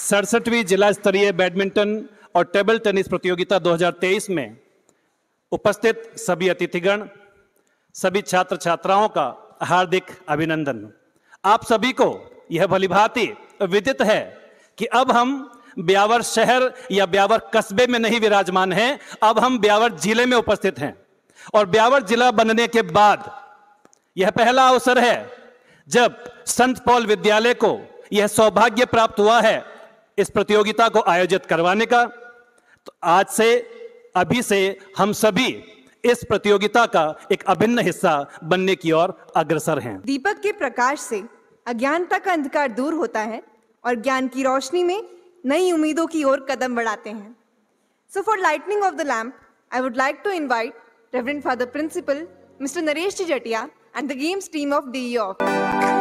67वीं जिला स्तरीय बैडमिंटन और टेबल टेनिस प्रतियोगिता 2023 में उपस्थित सभी अतिथिगण, सभी छात्र छात्राओं का हार्दिक अभिनंदन। आप सभी को यह भलीभांति विदित है कि अब हम ब्यावर शहर या ब्यावर कस्बे में नहीं विराजमान हैं, अब हम ब्यावर जिले में उपस्थित हैं। और ब्यावर जिला बनने के बाद यह पहला अवसर है जब संत पॉल विद्यालय को यह सौभाग्य प्राप्त हुआ है इस प्रतियोगिता को आयोजित करवाने का। तो आज से, अभी से हम सभी इस प्रतियोगिता का एक अभिन्न हिस्सा बनने की ओर अग्रसर हैं। दीपक के प्रकाश से अज्ञानता का अंधकार दूर होता है और ज्ञान की रोशनी में नई उम्मीदों की ओर कदम बढ़ाते हैं। So for lighting of the lamp, I would like to invite Reverend Father Principal Mr. Naresh Jatia and the games team of DE office.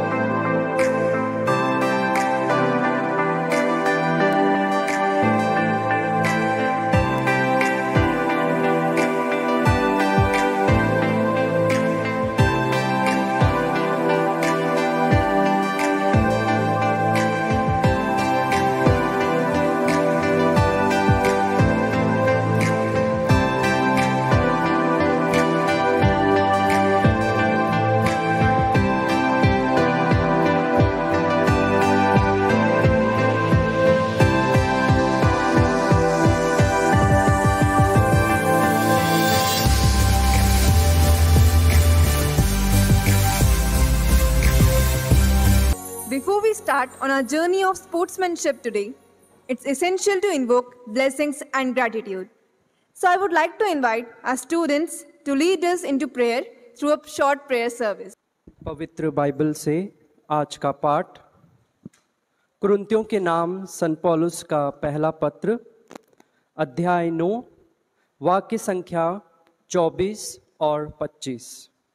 Before we start on our journey of sportsmanship today, it's essential to invoke blessings and gratitude. So I would like to invite our students to lead us into prayer through a short prayer service. पवित्र Bible से आज का पाठ कुरिन्थियों के नाम संत पौलुस का पहला पत्र, अध्याय 9, वाक्य संख्या 24 और 25।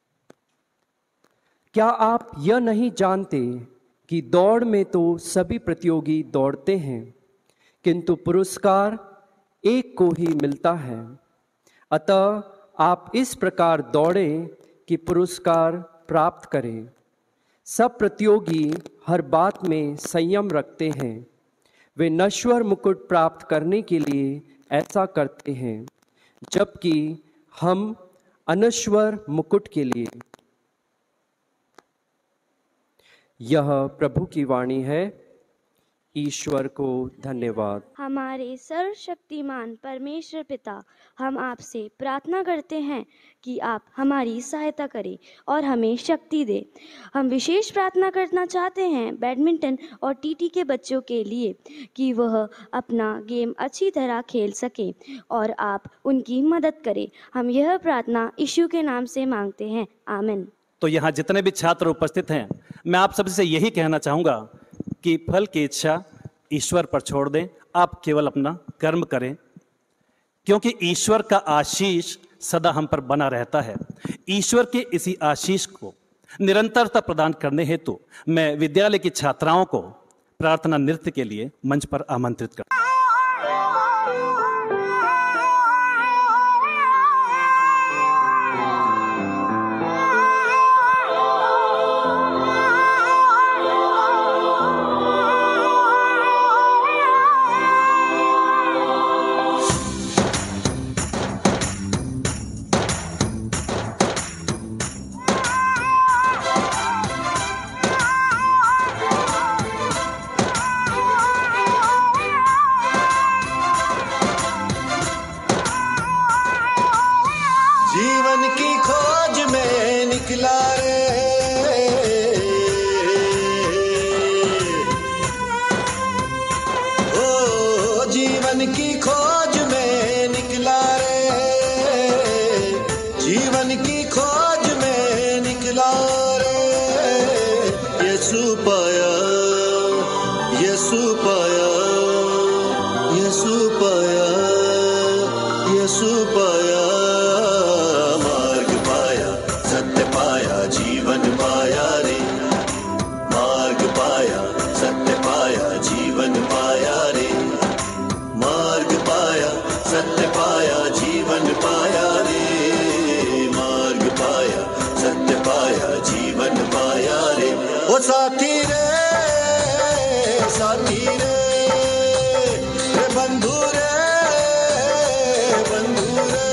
क्या आप यह नहीं जानते कि दौड़ में तो सभी प्रतियोगी दौड़ते हैं, किंतु पुरस्कार एक को ही मिलता है। अतः आप इस प्रकार दौड़ें कि पुरस्कार प्राप्त करें। सब प्रतियोगी हर बात में संयम रखते हैं। वे नश्वर मुकुट प्राप्त करने के लिए ऐसा करते हैं, जबकि हम अनश्वर मुकुट के लिए। यह प्रभु की वाणी है। ईश्वर को धन्यवाद। हमारे सर्वशक्तिमान परमेश्वर पिता, हम आपसे प्रार्थना करते हैं कि आप हमारी सहायता करें और हमें शक्ति दे। हम विशेष प्रार्थना करना चाहते हैं बैडमिंटन और टीटी के बच्चों के लिए कि वह अपना गेम अच्छी तरह खेल सकें और आप उनकी मदद करें। हम यह प्रार्थना यीशु के नाम से मांगते हैं, आमीन। तो यहाँ जितने भी छात्र उपस्थित हैं, मैं आप सबसे यही कहना चाहूँगा कि फल की इच्छा ईश्वर पर छोड़ दें। आप केवल अपना कर्म करें, क्योंकि ईश्वर का आशीष सदा हम पर बना रहता है। ईश्वर के इसी आशीष को निरंतरता प्रदान करने हेतु मैं विद्यालय की छात्राओं को प्रार्थना नृत्य के लिए मंच पर आमंत्रित करता हूं। जीवन की खोज में निकला रे, ओ जीवन की खोज में निकला रे, जीवन की खोज में निकला रे। यीशु पाया, यीशु पाया, यीशु पाया, यीशु पाया। जीवन पाया रे, मार्ग पाया, सत्य पाया, जीवन पाया रे, मार्ग पाया, सत्य पाया, जीवन पाया रे, मार्ग पाया, सत्य पाया, जीवन पाया रे। ओ साथी रे, साथी रे, बंधु रे बंधु रे।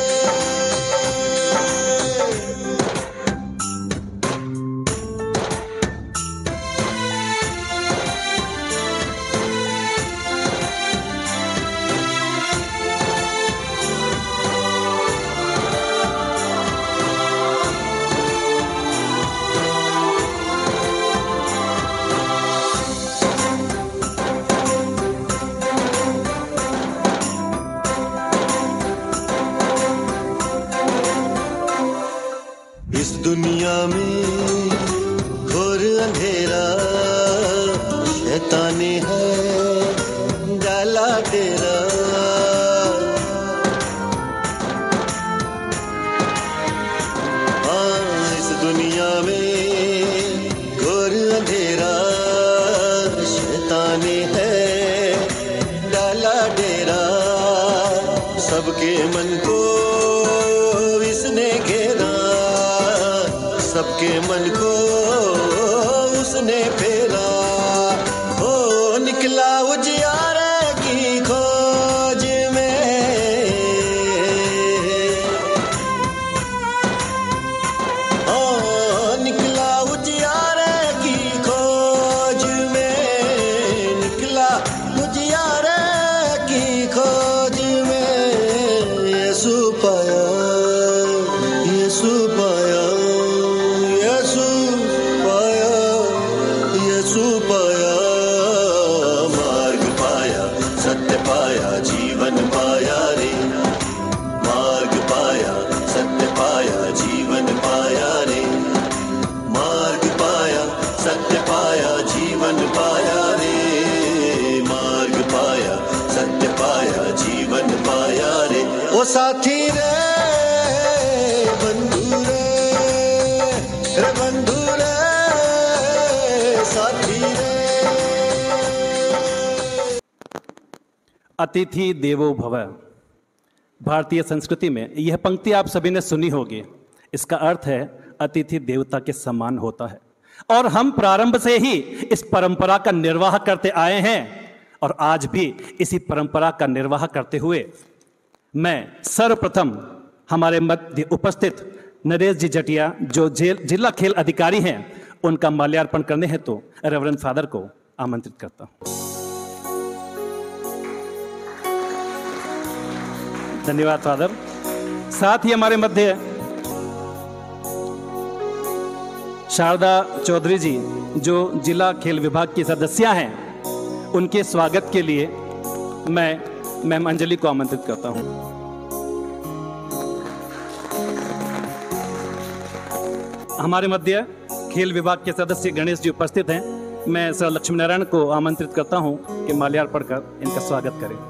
इस दुनिया में घोर अंधेरा शैतानी है डाला तेरा। हाँ इस दुनिया में घोर अंधेरा शैतानी है डाला डेरा। सबके मन को इसने घेरा, सबके मन को उसने फेरा। ओ निकला उजियारे की खोज में, ओ निकला उजियारे की खोज में, निकला उजियारे की खोज में। यीशु पाया, यीशु पाया, यीशु पाया, यीशु पाया। मार्ग पाया, सत्य पाया, जीवन पाया रे। मार्ग पाया, सत्य पाया, जीवन पाया रे। मार्ग पाया, सत्य पाया, जीवन पाया रे। मार्ग पाया, सत्य पाया, जीवन पाया रे। ओ साथी रे बंधु रे बंधु रे साथी रे। अतिथि देवो भव। भारतीय संस्कृति में यह पंक्ति आप सभी ने सुनी होगी। इसका अर्थ है अतिथि देवता के समान होता है, और हम प्रारंभ से ही इस परंपरा का निर्वाह करते आए हैं और आज भी इसी परंपरा का निर्वाह करते हुए मैं सर्वप्रथम हमारे मध्य उपस्थित नरेश जी जटिया जो जिला खेल अधिकारी हैं उनका माल्यार्पण करने हेतु रेवरेंड फादर को आमंत्रित करता हूं। धन्यवाद फादर। साथ ही हमारे मध्य शारदा चौधरी जी जो जिला खेल विभाग की सदस्या हैं, उनके स्वागत के लिए मैं मैम अंजलि को आमंत्रित करता हूं। हमारे मध्य खेल विभाग के सदस्य गणेश जी उपस्थित हैं। मैं सर लक्ष्मी नारायण को आमंत्रित करता हूं कि माल्यार्पण कर इनका स्वागत करें।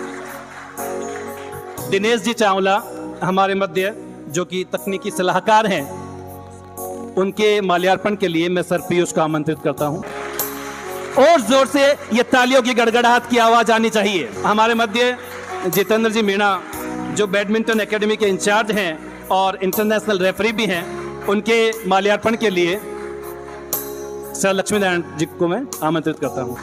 दिनेश जी चावला हमारे मध्य जो कि तकनीकी सलाहकार हैं, उनके माल्यार्पण के लिए मैं सर पीयूष को आमंत्रित करता हूं। और जोर से ये तालियों की गड़गड़ाहट की आवाज आनी चाहिए। हमारे मध्य जितेंद्र जी मीणा जो बैडमिंटन एकेडमी के इंचार्ज हैं और इंटरनेशनल रेफरी भी हैं, उनके माल्यार्पण के लिए सर लक्ष्मी नारायण जी को मैं आमंत्रित करता हूं।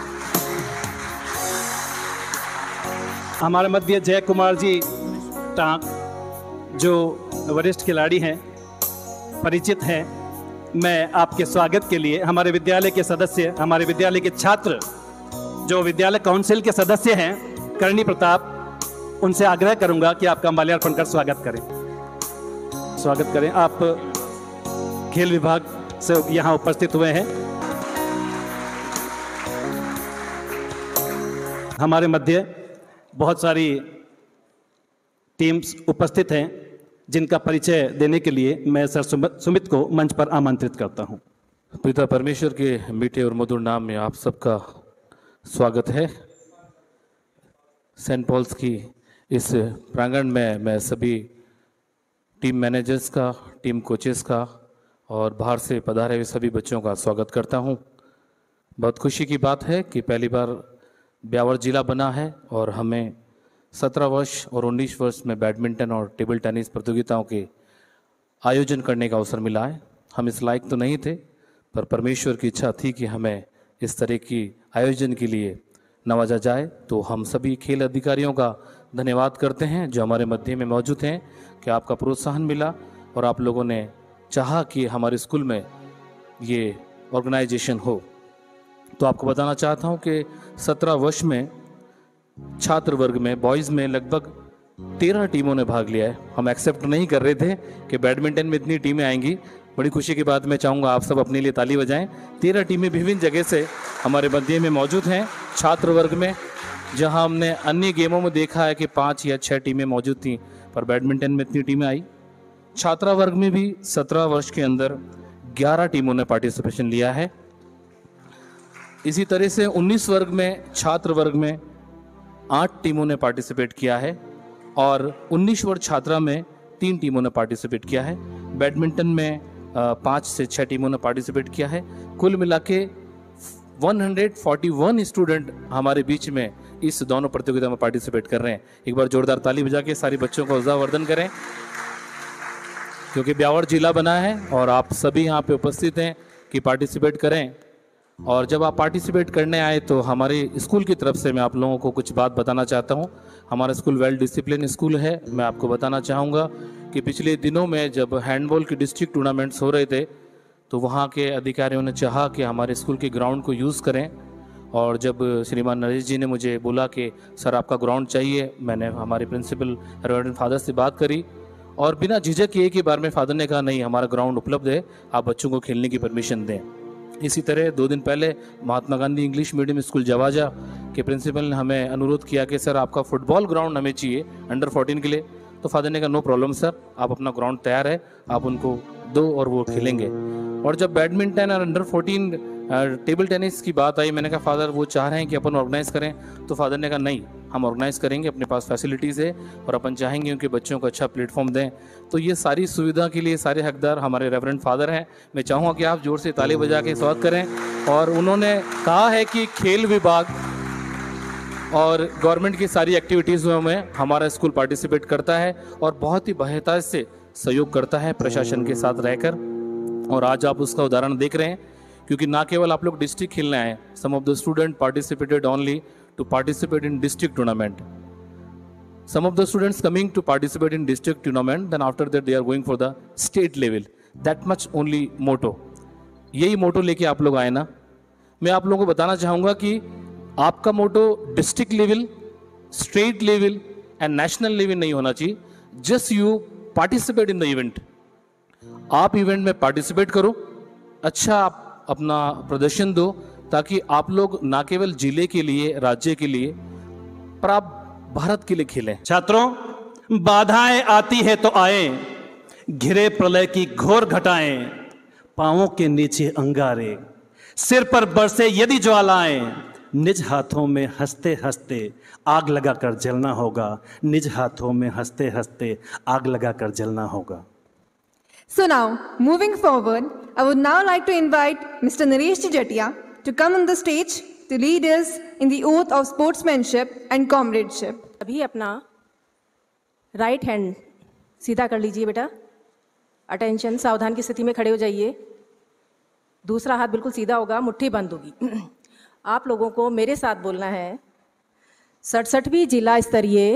हमारे मध्य जय कुमार जी टांक जो वरिष्ठ खिलाड़ी हैं, परिचित हैं, मैं आपके स्वागत के लिए हमारे विद्यालय के सदस्य, हमारे विद्यालय के छात्र जो विद्यालय काउंसिल के सदस्य हैं, करणी प्रताप, उनसे आग्रह करूंगा कि आपका माल्यार्पण कर स्वागत करें। स्वागत करें। आप खेल विभाग से यहाँ उपस्थित हुए हैं। हमारे मध्य बहुत सारी टीम्स उपस्थित हैं जिनका परिचय देने के लिए मैं सर सुमित को मंच पर आमंत्रित करता हूं। पिता परमेश्वर के मीठे और मधुर नाम में आप सबका स्वागत है। सेंट पॉल्स की इस प्रांगण में मैं सभी टीम मैनेजर्स का, टीम कोचेस का और बाहर से पधारे हुए सभी बच्चों का स्वागत करता हूं। बहुत खुशी की बात है कि पहली बार ब्यावर जिला बना है और हमें 17 वर्ष और 19 वर्ष में बैडमिंटन और टेबल टेनिस प्रतियोगिताओं के आयोजन करने का अवसर मिला है। हम इस लायक तो नहीं थे, पर परमेश्वर की इच्छा थी कि हमें इस तरह की आयोजन के लिए नवाजा जाए। तो हम सभी खेल अधिकारियों का धन्यवाद करते हैं जो हमारे मध्य में मौजूद हैं कि आपका प्रोत्साहन मिला और आप लोगों ने चाहा कि हमारे स्कूल में ये ऑर्गेनाइजेशन हो। तो आपको बताना चाहता हूँ कि 17 वर्ष में छात्र वर्ग में बॉयज़ में लगभग 13 टीमों ने भाग लिया है। हम एक्सेप्ट नहीं कर रहे थे कि बैडमिंटन में इतनी टीमें आएंगी। बड़ी खुशी की बात मैं चाहूँगा आप सब अपने लिए ताली बजाएं। 13 टीमें विभिन्न जगह से हमारे मध्य में मौजूद हैं छात्र वर्ग में, जहां हमने अन्य गेमों में देखा है कि 5 या 6 टीमें मौजूद थीं, पर बैडमिंटन में इतनी टीमें आई। छात्रा वर्ग में भी 17 वर्ष के अंदर 11 टीमों ने पार्टिसिपेशन लिया है। इसी तरह से 19 वर्ग में छात्र वर्ग में 8 टीमों ने पार्टिसिपेट किया है और 19 वर्ष छात्रा में 3 टीमों ने पार्टिसिपेट किया है। बैडमिंटन में 5 से 6 टीमों ने पार्टिसिपेट किया है। कुल मिला के 141 स्टूडेंट हमारे बीच में इस दोनों प्रतियोगिता में पार्टिसिपेट कर रहे हैं। एक बार जोरदार ताली बजा के सारे बच्चों का हौसलावर्धन करें, क्योंकि ब्यावर जिला बना है और आप सभी यहाँ पे उपस्थित हैं कि पार्टिसिपेट करें। और जब आप पार्टिसिपेट करने आए तो हमारे स्कूल की तरफ से मैं आप लोगों को कुछ बात बताना चाहता हूँ। हमारा स्कूल वेल डिसिप्लिन स्कूल है। मैं आपको बताना चाहूँगा कि पिछले दिनों में जब हैंडबॉल की डिस्ट्रिक्ट टूर्नामेंट्स हो रहे थे तो वहाँ के अधिकारियों ने चाहा कि हमारे स्कूल के ग्राउंड को यूज़ करें। और जब श्रीमान नरेश जी ने मुझे बोला कि सर आपका ग्राउंड चाहिए, मैंने हमारे प्रिंसिपल रेवरेंड फादर से बात करी और बिना झिझक एक ही बार में फादर ने कहा नहीं, हमारा ग्राउंड उपलब्ध है, आप बच्चों को खेलने की परमिशन दें। इसी तरह 2 दिन पहले Mahatma Gandhi English medium school Jawaja के प्रिंसिपल ने हमें अनुरोध किया कि सर आपका फुटबॉल ग्राउंड हमें चाहिए अंडर 14 के लिए। तो फादर ने कहा नो प्रॉब्लम सर, आप अपना ग्राउंड तैयार है, आप उनको दो और वो खेलेंगे। और जब बैडमिंटन और अंडर 14 टेबल टेनिस की बात आई, मैंने कहा फादर वो चाह रहे हैं कि अपन ऑर्गेनाइज करें। तो फादर ने कहा नहीं, हम ऑर्गेनाइज करेंगे, अपने पास फैसिलिटीज़ है और अपन चाहेंगे उनके बच्चों को अच्छा प्लेटफॉर्म दें। तो ये सारी सुविधा के लिए सारे हकदार हमारे रेवरेंड फादर हैं। मैं चाहूँगा कि आप जोर से ताली बजा के स्वागत करें। और उन्होंने कहा है कि खेल विभाग और गवर्नमेंट की सारी एक्टिविटीज़ में हमारा स्कूल पार्टिसिपेट करता है और बहुत ही बेहतर से सहयोग करता है प्रशासन के साथ रहकर। और आज आप उसका उदाहरण देख रहे हैं, क्योंकि ना केवल आप लोग डिस्ट्रिक्ट खेलने आए, some of the student participated only to participate in district tournament. Some of the students coming to participate in district tournament, then after that they are going for the state level. That much only motto. यही मोटो लेके आप लोग आए ना। मैं आप लोगों को बताना चाहूँगा कि आपका motto district level, state level and national level नहीं होना चाहिए। Just you participate in the event. आप इवेंट में पार्टिसिपेट करो, अच्छा आप अपना प्रदर्शन दो, ताकि आप लोग ना केवल जिले के लिए, राज्य के लिए, पर आप भारत के लिए खेलें। छात्रों, बाधाएं आती है तो आए, घिरे प्रलय की घोर घटाएं, पांवों के नीचे अंगारे, सिर पर बरसे यदि ज्वालाएं, निज हाथों में हंसते हंसते आग लगाकर जलना होगा, निज हाथों में हंसते हंसते आग लगाकर जलना होगा। So now, moving forward, I would now like to invite Mr. Naresh Jatia to come on the stage to lead us in the oath of sportsmanship and comradeship. अभी अपना राइट हैंड सीधा कर लीजिए बेटा। अटेंशन, सावधान की स्थिति में खड़े हो जाइए। दूसरा हाथ बिल्कुल सीधा होगा, मुट्ठी बंद होगी। आप लोगों को मेरे साथ बोलना है 67वीं जिला स्तरीय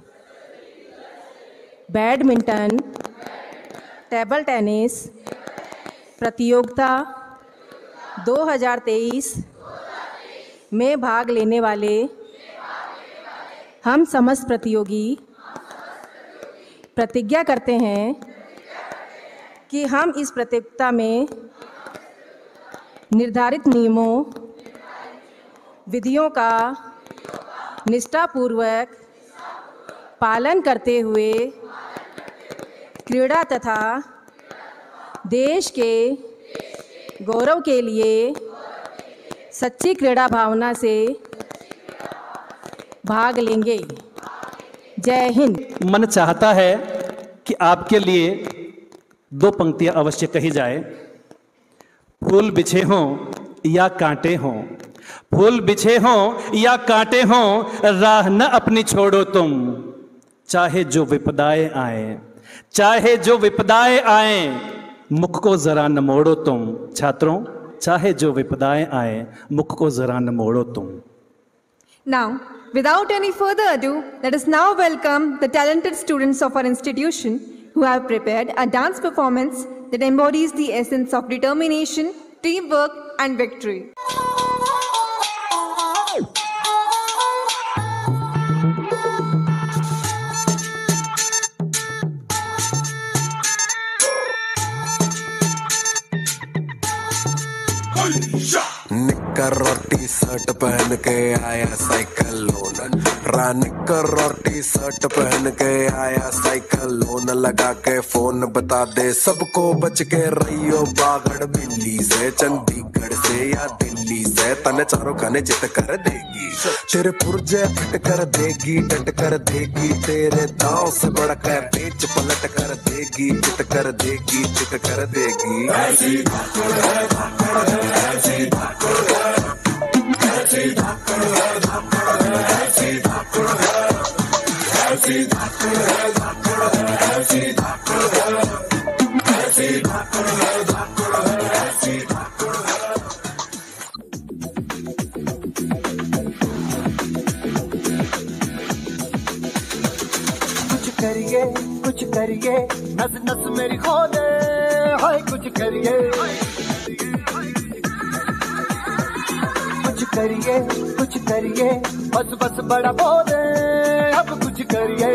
बैडमिंटन टेबल टेनिस प्रतियोगिता 2023 में भाग लेने वाले हम समस्त प्रतियोगी प्रतिज्ञा करते हैं कि हम इस प्रतियोगिता में निर्धारित नियमों विधियों का निष्ठापूर्वक पालन करते हुए क्रीड़ा तथा देश के गौरव के लिए सच्ची क्रीड़ा भावना से भाग लेंगे। जय हिंद। मन चाहता है कि आपके लिए 2 पंक्तियां अवश्य कही जाए। फूल बिछे हों या कांटे हों, फूल बिछे हों या कांटे हों, राह न अपनी छोड़ो तुम, चाहे जो विपदाएं आए, चाहे जो विपदाएं आए, मुख को जरा न मोड़ो तुम। छात्रों, चाहे जो विपदाएं आए, मुख को जरा न मोड़ो तुम। Now, without any further ado, let us now welcome the talented students of our institution who have prepared a dance performance that embodies the essence of determination, teamwork, and victory. निक्कर और टी शर्ट पहन के आया cycle loan, निक्कर और T shirt पहन के आया साइकिल लोन, लगा के फोन बता दे सबको बच के रहियो बागड़ बिल्ली से, चंडीगढ़ से या दिल्ली से, तने चारों खाने जित कर देगी, तेरे पुर्जे फिट कर देगी, डट कर देगी, तेरे दांव से बढ़कर बेच पलट कर देगी, जित कर देगी, जित कर देगी। ऐसी धाकड़ है, धाकड़ है, ऐसी धाकड़ है, ऐसी धाकड़ है, धाकड़ है, ऐसी धाकड़ है, ऐसी धाकड़ है, धाकड़ है, ऐसी धाकड़ है, ऐसी धाकड़ है, धाकड़ है, ऐसी धाकड़ है। कुछ करिए, नस नस मेरी खोले, हाय कुछ करिए, कुछ करिए, बस बस बड़ा बोले, अब कुछ करिए,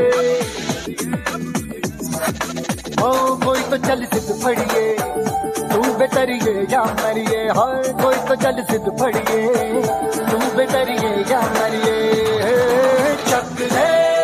ओ कोई तो चल सिद्ध फड़िए, तू बेतरिए या मरिए, हाय कोई तो चल सिद्ध फड़िए, तू बेतरिए या मरिए, चक दे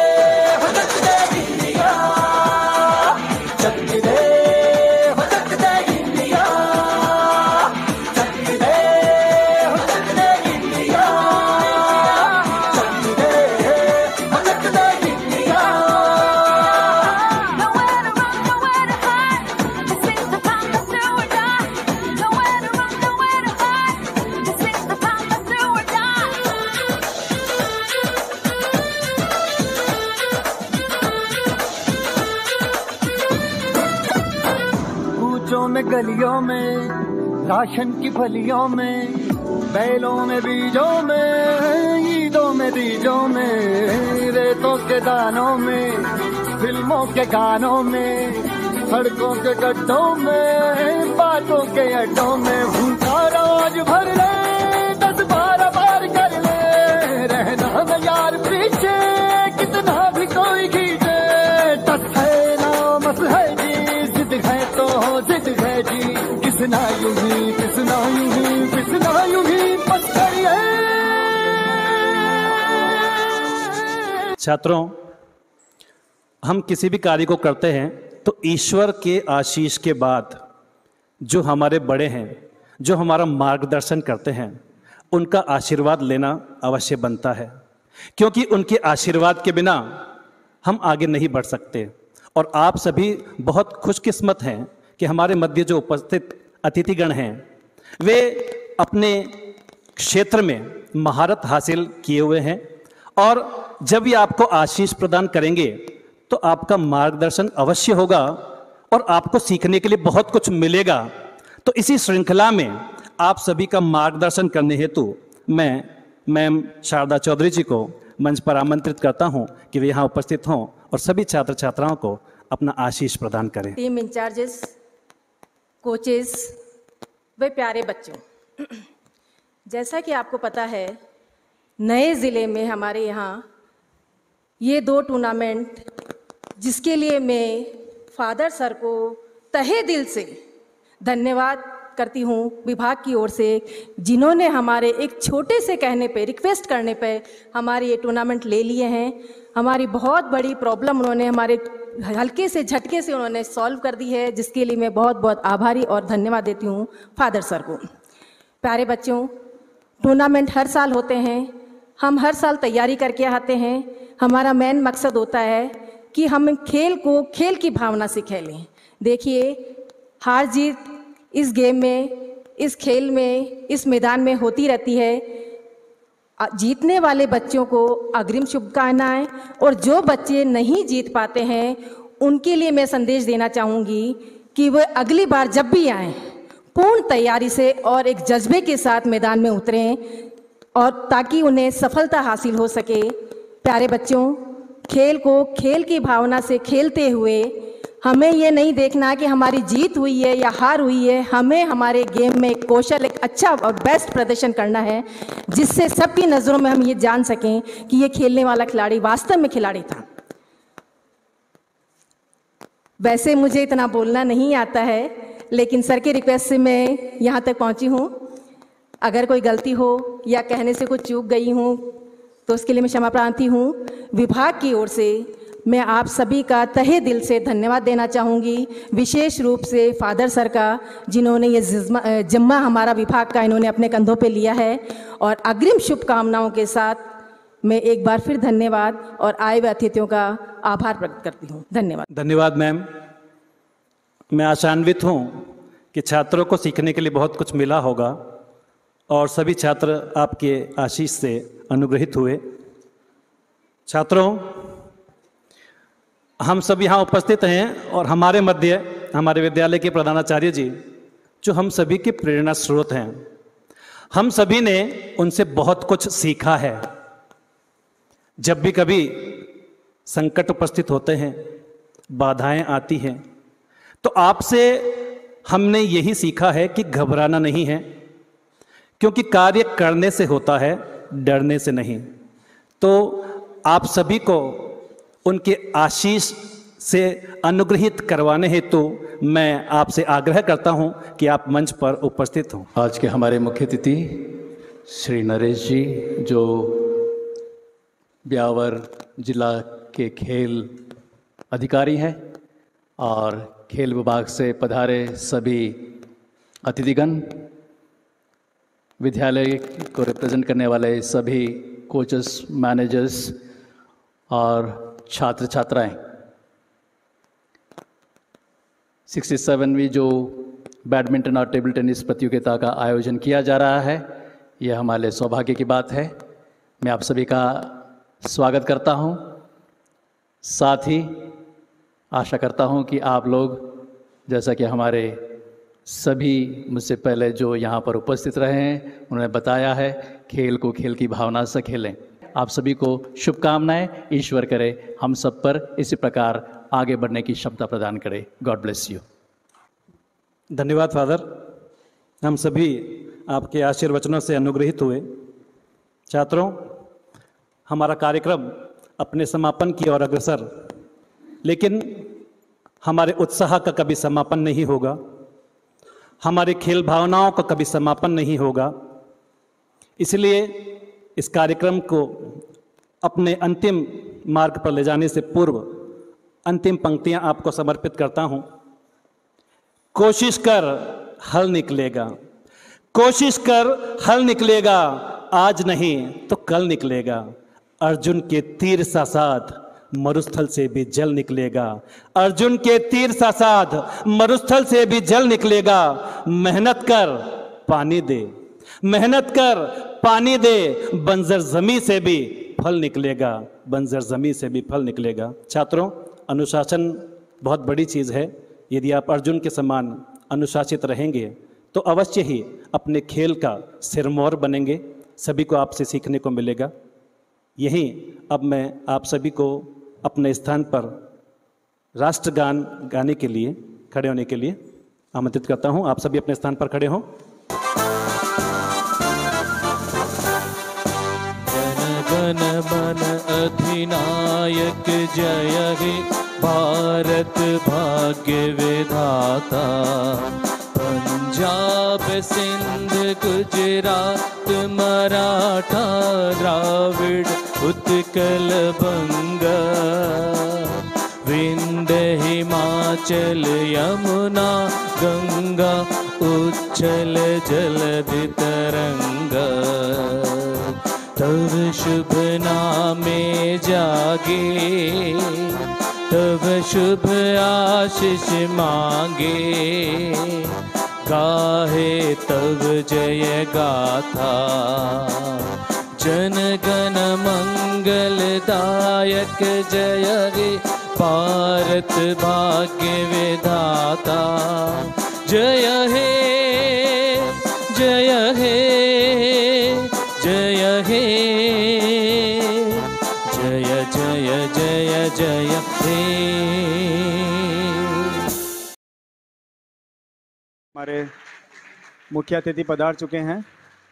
गलियों में, राशन की फलियों में, बैलों में बीजों में, ईदों में दीजों में, रेतों के दानों में, फिल्मों के गानों में, सड़कों के गड्ढों में, बातों के अड्डों में, भूखा रोज भर ले, 10-12 बार कर ले, रहना न यार पीछे, कितना भी कोई खींचे, टस है ना मस है जी, जिद है तो जिद है जी, किसना यूं ही, किसना यूं ही, किसना यूं ही पत्थर है। छात्रों, हम किसी भी कार्य को करते हैं तो ईश्वर के आशीष के बाद जो हमारे बड़े हैं, जो हमारा मार्गदर्शन करते हैं, उनका आशीर्वाद लेना अवश्य बनता है, क्योंकि उनके आशीर्वाद के बिना हम आगे नहीं बढ़ सकते। और आप सभी बहुत खुशकिस्मत हैं कि हमारे मध्य जो उपस्थित अतिथिगण हैं वे अपने क्षेत्र में महारत हासिल किए हुए हैं, और जब ये आपको आशीष प्रदान करेंगे तो आपका मार्गदर्शन अवश्य होगा और आपको सीखने के लिए बहुत कुछ मिलेगा। तो इसी श्रृंखला में आप सभी का मार्गदर्शन करने हेतु मैं मैम शारदा चौधरी जी को मंच पर आमंत्रित करता हूं कि वे यहाँ उपस्थित हों और सभी छात्र छात्राओं को अपना आशीष प्रदान करें। टीम इंचार्जेस, कोचेस, वे प्यारे बच्चों, जैसा कि आपको पता है नए ज़िले में हमारे यहाँ ये 2 टूर्नामेंट, जिसके लिए मैं फादर सर को तहे दिल से धन्यवाद करती हूँ विभाग की ओर से, जिन्होंने हमारे एक छोटे से कहने पे, रिक्वेस्ट करने पे हमारे ये टूर्नामेंट ले लिए हैं। हमारी बहुत बड़ी प्रॉब्लम उन्होंने हमारे हल्के से झटके से उन्होंने सॉल्व कर दी है, जिसके लिए मैं बहुत बहुत आभारी और धन्यवाद देती हूँ फादर सर को। प्यारे बच्चों, टूर्नामेंट हर साल होते हैं, हम हर साल तैयारी करके आते हैं। हमारा मेन मकसद होता है कि हम खेल को खेल की भावना से खेलें। देखिए, हार जीत इस गेम में, इस खेल में, इस मैदान में होती रहती है। जीतने वाले बच्चों को अग्रिम शुभकामनाएं, और जो बच्चे नहीं जीत पाते हैं उनके लिए मैं संदेश देना चाहूँगी कि वे अगली बार जब भी आएँ पूर्ण तैयारी से और एक जज्बे के साथ मैदान में उतरें। और ताकि उन्हें सफलता हासिल हो सके। प्यारे बच्चों, खेल को खेल की भावना से खेलते हुए हमें ये नहीं देखना कि हमारी जीत हुई है या हार हुई है, हमें हमारे गेम में एक कौशल, एक अच्छा और बेस्ट प्रदर्शन करना है, जिससे सबकी नज़रों में हम ये जान सकें कि ये खेलने वाला खिलाड़ी वास्तव में खिलाड़ी था। वैसे मुझे इतना बोलना नहीं आता है, लेकिन सर की रिक्वेस्ट से मैं यहाँ तक पहुँची हूँ। अगर कोई गलती हो या कहने से कुछ चूक गई हूँ तो उसके लिए मैं क्षमा प्रार्थी हूँ। विभाग की ओर से मैं आप सभी का तहे दिल से धन्यवाद देना चाहूँगी, विशेष रूप से फादर सर का, जिन्होंने ये जिम्मा हमारा विभाग का इन्होंने अपने कंधों पे लिया है। और अग्रिम शुभकामनाओं के साथ मैं एक बार फिर धन्यवाद और आए हुए अतिथियों का आभार प्रकट करती हूँ। धन्यवाद। धन्यवाद मैम। मैं आशान्वित हूँ कि छात्रों को सीखने के लिए बहुत कुछ मिला होगा और सभी छात्र आपके आशीष से अनुग्रहित हुए। छात्रों, हम सब यहाँ उपस्थित हैं और हमारे मध्य हमारे विद्यालय के प्रधानाचार्य जी, जो हम सभी के प्रेरणा स्रोत हैं। हम सभी ने उनसे बहुत कुछ सीखा है। जब भी कभी संकट उपस्थित होते हैं, बाधाएं आती हैं, तो आपसे हमने यही सीखा है कि घबराना नहीं है, क्योंकि कार्य करने से होता है, डरने से नहीं। तो आप सभी को उनके आशीष से अनुग्रहित करवाने हेतु मैं आपसे आग्रह करता हूं कि आप मंच पर उपस्थित हों। आज के हमारे मुख्य अतिथि श्री नरेश जी, जो ब्यावर जिला के खेल अधिकारी हैं, और खेल विभाग से पधारे सभी अतिथिगण, विद्यालय को रिप्रेजेंट करने वाले सभी कोचेस, मैनेजर्स और छात्र छात्राएं, 67वीं जो बैडमिंटन और टेबल टेनिस प्रतियोगिता का आयोजन किया जा रहा है, यह हमारे लिए सौभाग्य की बात है। मैं आप सभी का स्वागत करता हूं। साथ ही आशा करता हूं कि आप लोग, जैसा कि हमारे सभी मुझसे पहले जो यहाँ पर उपस्थित रहे हैं उन्होंने बताया है, खेल को खेल की भावना से खेलें। आप सभी को शुभकामनाएं। ईश्वर करे हम सब पर इसी प्रकार आगे बढ़ने की क्षमता प्रदान करे। God bless you. धन्यवाद फादर। हम सभी आपके आशीर्वचनों से अनुग्रहित हुए। छात्रों, हमारा कार्यक्रम अपने समापन की ओर अग्रसर, लेकिन हमारे उत्साह का कभी समापन नहीं होगा, हमारी खेल भावनाओं का कभी समापन नहीं होगा। इसलिए इस कार्यक्रम को अपने अंतिम मार्ग पर ले जाने से पूर्व अंतिम पंक्तियां आपको समर्पित करता हूं। कोशिश कर हल निकलेगा, कोशिश कर हल निकलेगा, आज नहीं तो कल निकलेगा। अर्जुन के तीर सा साथ मरुस्थल से भी जल निकलेगा, अर्जुन के तीर सा साथ मरुस्थल से भी जल निकलेगा। मेहनत कर पानी दे, मेहनत कर पानी दे, बंजर जमी से भी फल निकलेगा, बंजर जमी से भी फल निकलेगा। छात्रों, अनुशासन बहुत बड़ी चीज़ है। यदि आप अर्जुन के समान अनुशासित रहेंगे तो अवश्य ही अपने खेल का सिरमौर बनेंगे। सभी को आपसे सीखने को मिलेगा। यहीं अब मैं आप सभी को अपने स्थान पर राष्ट्रगान गाने के लिए, खड़े होने के लिए आमंत्रित करता हूं। आप सभी अपने स्थान पर खड़े हों। जन गण मन अधिनायक जय हे भारत भाग्य विधाता। पंजाब सिंध गुजरात मराठा द्राविड़ उत्कल बंगा। विंध्य हिमाचल यमुना गंगा उच्छल जलधि तरंगा। तब शुभ नामे जागे, तब शुभ आशीष मांगे। गाहे तब जय गाथा, जन गण मंगल दायक जय हे भारत भाग्य विधाता। जय हे जय हे जय हे, जय जय जय जय हे। हमारे मुख्य अतिथि पधार चुके हैं।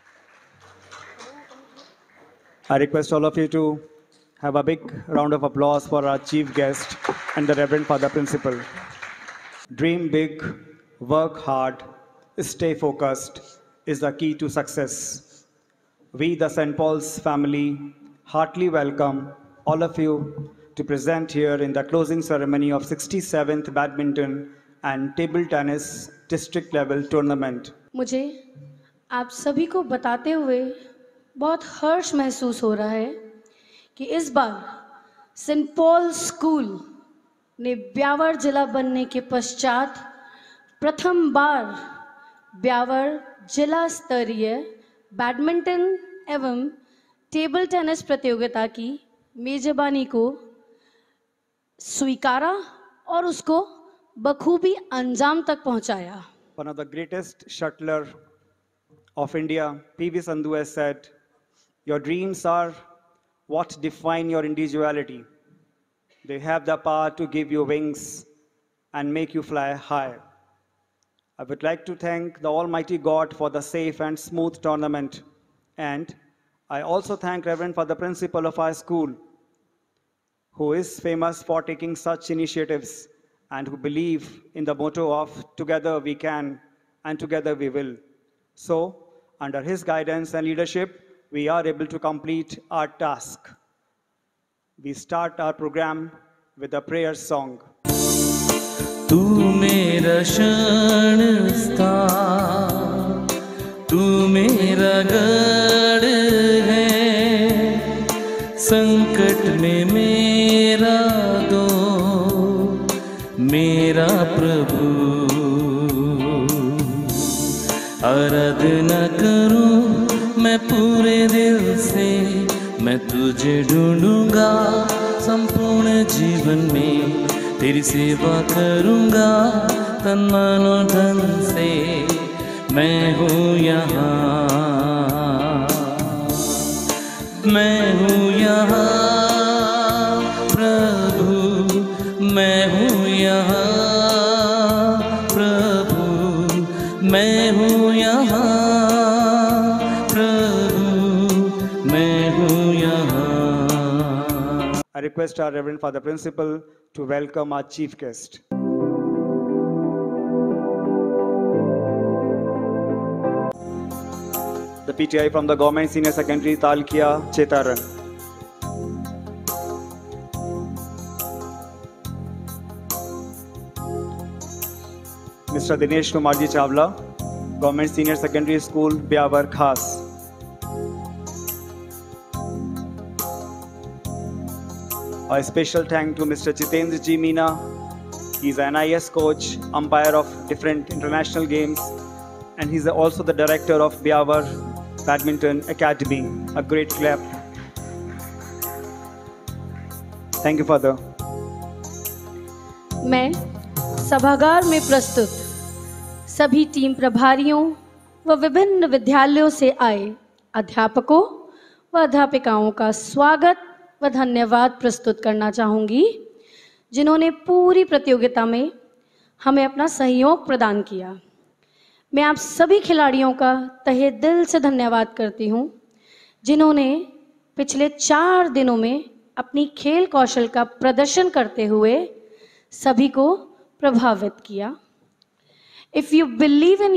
I request all of you to have a big round of applause for our chief guest and the Reverend Father Principal. Dream big, work hard, stay focused is the key to success. We, the St. Paul's family, heartily welcome all of you to present here in the closing ceremony of 67th Badminton and Table Tennis District Level Tournament. मुझे आप सभी को बताते हुए बहुत हर्ष महसूस हो रहा है कि इस बार सेंट पॉल स्कूल ने ब्यावर जिला बनने के पश्चात प्रथम बार ब्यावर जिला स्तरीय बैडमिंटन एवं टेबल टेनिस प्रतियोगिता की मेजबानी को स्वीकारा और उसको बखूबी अंजाम तक पहुंचाया। One of the greatest shuttler of India, P.V. Sandhu, has said, "Your dreams are what define your individuality. They have the power to give you wings and make you fly high." I would like to thank the Almighty God for the safe and smooth tournament. And I also thank Reverend Father Principal of our school, who is famous for taking such initiatives and who believe in the motto of "Together we can and together we will." So, under his guidance and leadership, we are able to complete our task. We start our program with a prayer song. तू मेरा शरण स्थान, तू मेरा गढ़ है, संकट में मेरा दो मेरा प्रभु। आराधना करूं मैं पूरे दिल से, मैं तुझे ढूंढूंगा संपूर्ण जीवन में, तेरी सेवा करूंगा तन मन और धन से। मैं हूँ यहाँ, मैं हूँ यहाँ प्रभु, मैं हूँ यहाँ प्रभु, मैं हूँ यहाँ प्रभु, मैं हूँ यहाँ। I request our Reverend Father Principal to welcome our chief guest. The PTI from the Government Senior Secondary Talkia, Chetaran. Mr. Dinesh Kumarji Chawla, Government Senior Secondary School, Byawar, Khas. A special thank to Mr. Jitendra Ji Meena. He's an IS coach, umpire of different international games, and he's also the director of Byawar Badminton Academy. A great clap. Thank you, Father. मैं सभागार में प्रस्तुत सभी team प्रभारियों व विभिन्न विद्यालयों से आए अध्यापकों व अध्यापिकाओं का स्वागत व धन्यवाद प्रस्तुत करना चाहूँगी, जिन्होंने पूरी प्रतियोगिता में हमें अपना सहयोग प्रदान किया। मैं आप सभी खिलाड़ियों का तहे दिल से धन्यवाद करती हूँ, जिन्होंने पिछले 4 दिनों में अपनी खेल कौशल का प्रदर्शन करते हुए सभी को प्रभावित किया। If you believe in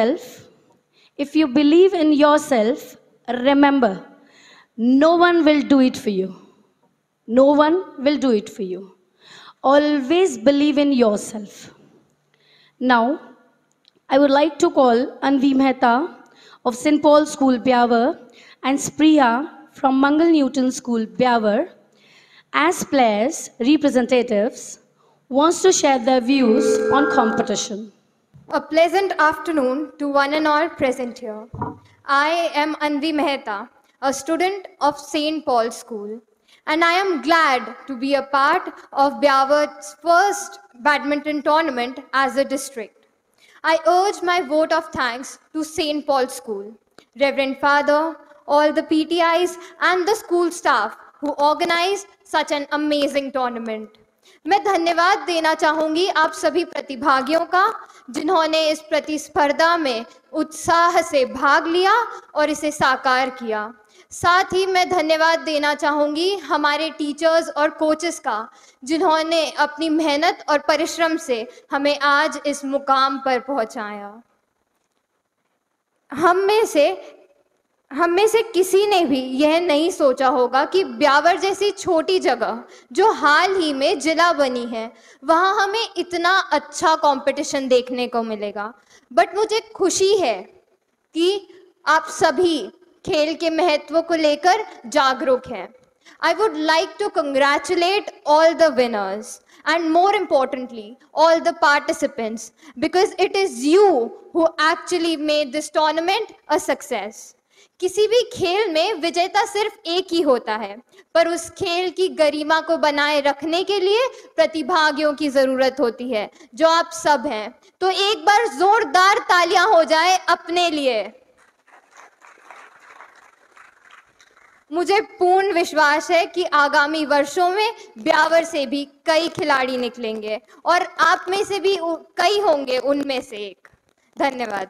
yourself, remember, no one will do it for you. No one will do it for you. Always believe in yourself. Now, I would like to call Anvi Mehta of St. Paul School, Byawar, and Spriya from Mangal Newton School, Byawar, as players, representatives, wants to share their views on competition. A pleasant afternoon to one and all present here. I am Anvi Mehta, a student of St. Paul School, and I am glad to be a part of Byawar's first badminton tournament as a district. I urge my vote of thanks to St. Paul School, Reverend Father, all the PTIs and the school staff who organized such an amazing tournament. मैं धन्यवाद देना चाहूंगी आप सभी प्रतिभागियों का जिन्होंने इस प्रतिस्पर्धा में उत्साह से भाग लिया और इसे साकार किया। साथ ही मैं धन्यवाद देना चाहूंगी हमारे टीचर्स और कोचेस का जिन्होंने अपनी मेहनत और परिश्रम से हमें आज इस मुकाम पर पहुंचाया। हम में से किसी ने भी यह नहीं सोचा होगा कि ब्यावर जैसी छोटी जगह जो हाल ही में जिला बनी है वहाँ हमें इतना अच्छा कंपटीशन देखने को मिलेगा। बट मुझे खुशी है कि आप सभी खेल के महत्व को लेकर जागरूक हैं। I would like to congratulate all the winners and more importantly all the participants because it is you who actually made this tournament a success. किसी भी खेल में विजेता सिर्फ एक ही होता है, पर उस खेल की गरिमा को बनाए रखने के लिए प्रतिभागियों की जरूरत होती है, जो आप सब हैं। तो एक बार जोरदार तालियां हो जाए अपने लिए। मुझे पूर्ण विश्वास है कि आगामी वर्षों में ब्यावर से भी कई खिलाड़ी निकलेंगे और आप में से भी कई होंगे उनमें से एक। धन्यवाद।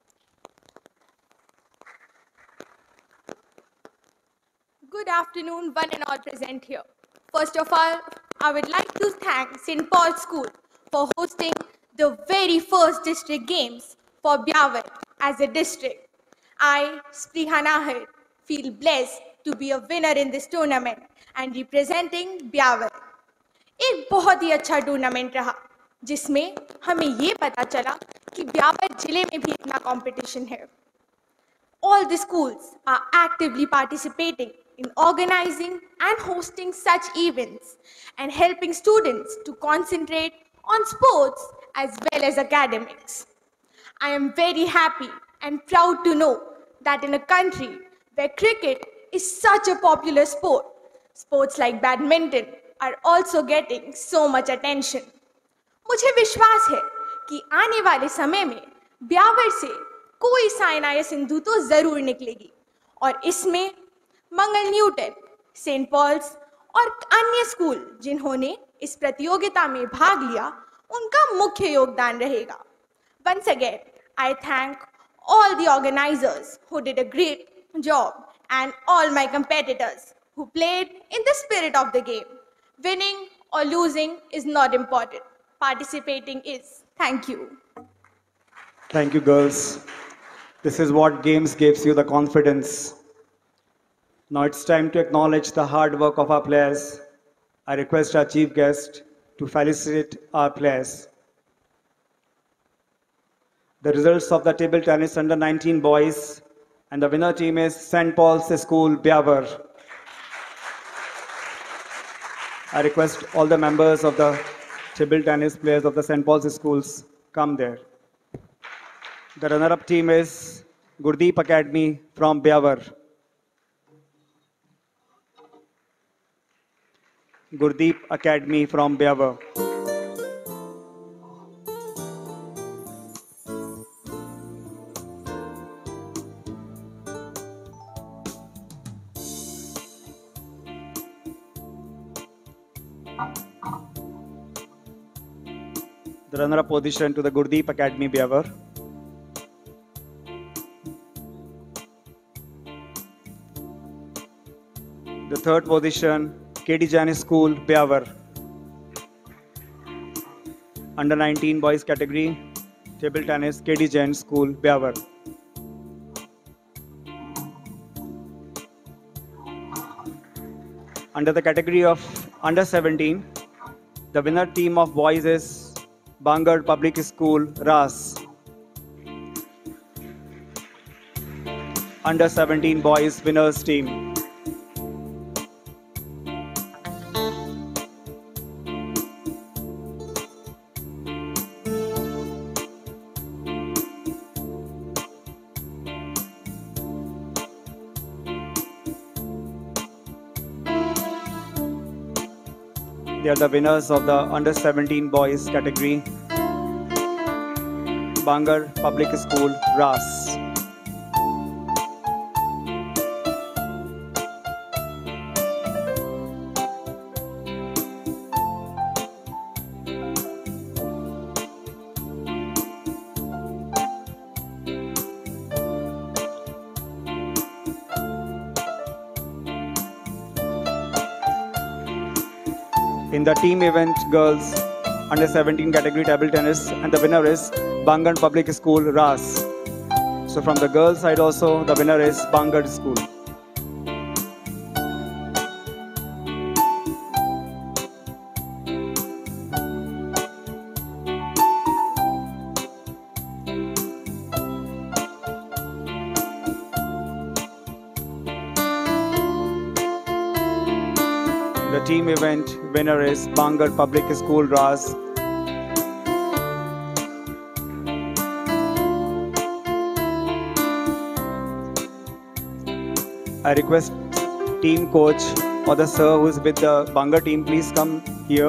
Good afternoon, one and all present here. First of all, I would like to thank St. Paul's School for hosting the very first district games for Byavar as a district. I, Spriha Nahar, feel blessed to be a winner in this tournament and representing Byavar. एक बहुत ही अच्छा tournament रहा जिसमें हमें ये पता चला कि ब्यावर जिले में भी इतना कंपटीशन है। All the schools are actively participating in organizing and hosting such events and helping students to concentrate on sports as well as academics. I am very happy and proud to know that in a country where cricket is such a popular sport, sports like badminton are also getting so much attention. मुझे विश्वास है कि आने वाले समय में ब्यावर से कोई साइना या सिंधु तो जरूर निकलेगी और इसमें मंगल न्यूटन, सेंट पॉल्स और अन्य स्कूल जिन्होंने इस प्रतियोगिता में भाग लिया उनका मुख्य योगदान रहेगा। Once again, I thank all the organizers who did a great job and all my competitors who played in the spirit of the game. Winning or losing is not important. Participating is. Thank you. Thank you, girls. This is what games gives you the confidence. Now it's time to acknowledge the hard work of our players. I request our chief guest to felicitate our players. The results of the table tennis under 19 boys and the winner team is St. Paul's School, Byavar. I request all the members of the table tennis players of the St. Paul's schools come there. The runner-up team is Gurdeep Academy from Byavar. Gurdeep Academy from Byavar. The runner-up position to the Gurdeep Academy, Byavar. The third position, KD Jain School, Byavar. Under 19 boys category, table tennis, KD Jain School, Byavar. Under the category of under 17, the winner team of boys is Bangar Public School, Ras. Under 17 boys winners team. They are the winners of the under 17 boys category. Bangar Public School, Ras. In the team event girls under 17 category table tennis, and the winner is Bangan Public School, Ras. So from the girls side also, the winner is Bangan School. The team event winner is Bangar Public School, Ras. I request team coach or the sir who is with the Bangar team, please come here.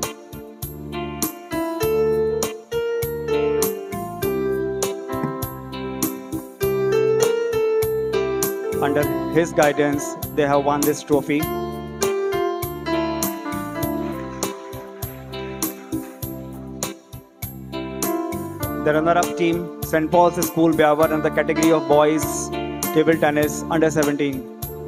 Under his guidance, they have won this trophy. The runner-up team, St. Paul's School, Byawar, in the category of boys table tennis under 17.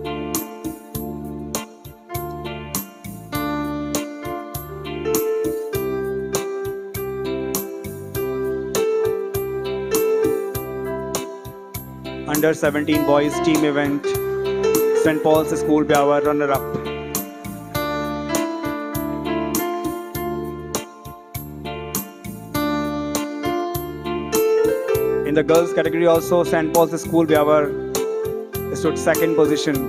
Under 17 boys team event, St. Paul's School, Byawar, runner-up. In the girls category also, St. Paul's School, Byawar stood second position.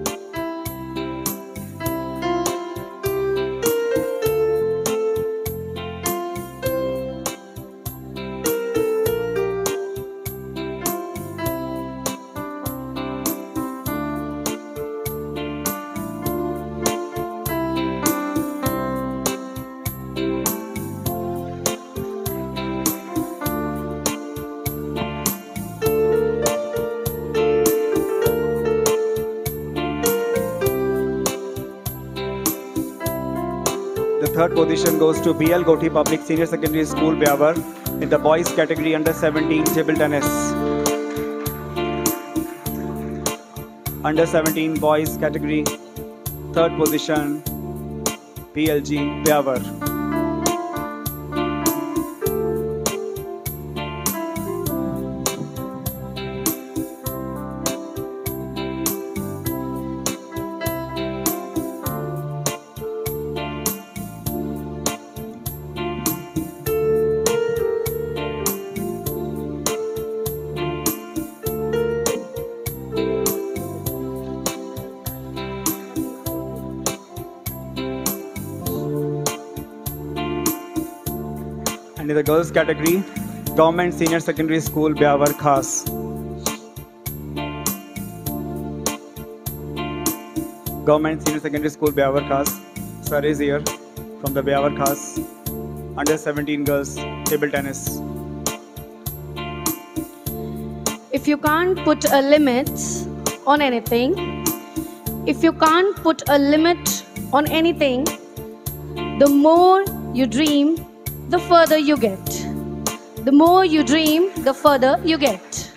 The third position goes to BL Goti Public Senior Secondary School, Byawar, in the boys category under 17 table tennis. Under 17 boys category, third position, PLG, Byawar. And in the girls category, Government Senior Secondary School, Byawar, Khas. Government Senior Secondary School, Byawar, Khas. Sir is here from the Byawar, Khas. Under 17 girls table tennis. If you can't put a limit on anything, if you can't put a limit on anything, the more you dream, the further you get. The more you dream, the further you get.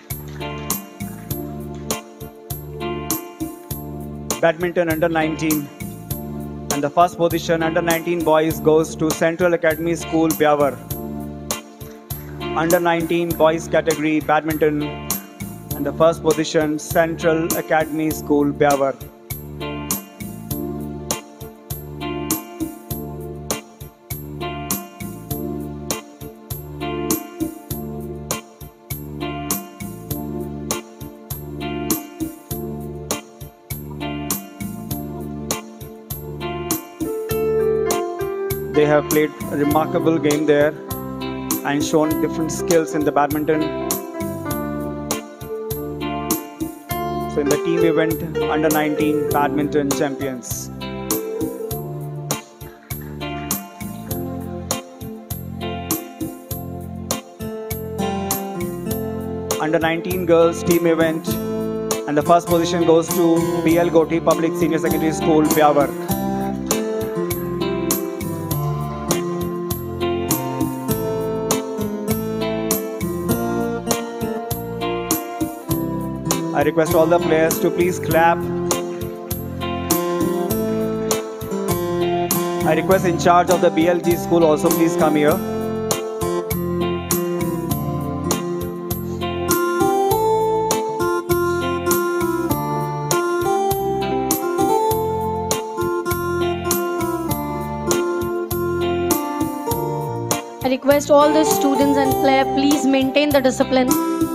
Badminton under 19. And the first position under 19 boys goes to Central Academy School, Byawar. Under 19 boys category badminton. And the first position Central Academy School, Byawar. They have played a remarkable game there and shown different skills in the badminton. So in the team event, under 19 badminton champions. Under 19 girls team event, and the first position goes to BL Goti Public Senior Secondary School, Byawar. I request all the players to please clap. I request in charge of the BLG school also please come here. I request all the students and player, please maintain the discipline.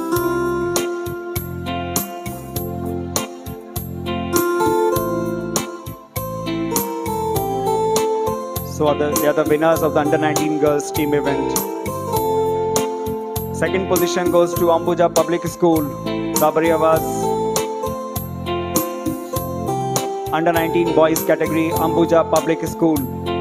So they are the winners of the under-19 girls team event. Second position goes to Ambuja Public School, Rabri Awas. Under-19 boys category, Ambuja Public School.